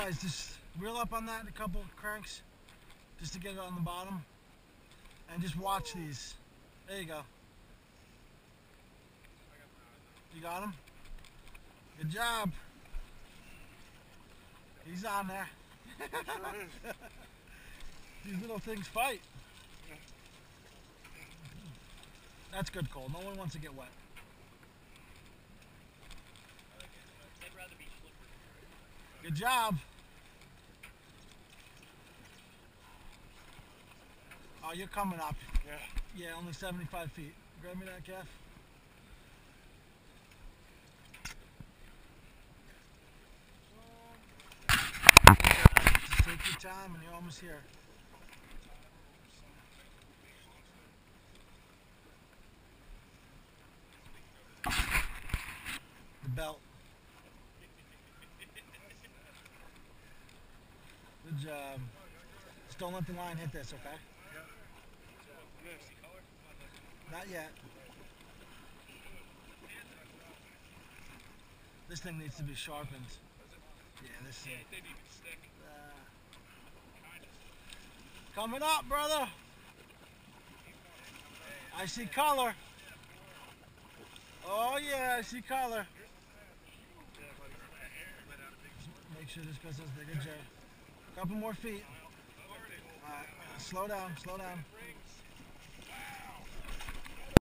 guys, just reel up on that a couple cranks just to get it on the bottom. And just watch these. There you go. You got him? Good job. He's on there. These little things fight. That's good, Cole. No one wants to get wet. Good job. Oh, you're coming up. Yeah. Yeah, only 75 feet. Grab me that, Kev. Just take your time and you're almost here. The belt. Good job. Just don't let the line hit this, okay? Not yet. This thing needs to be sharpened. Yeah, this thing. It didn't even stick. Coming up, brother. I see color. Oh yeah, I see color. Make sure this goes as big. Good job. Couple more feet. Alright, slow down, slow down.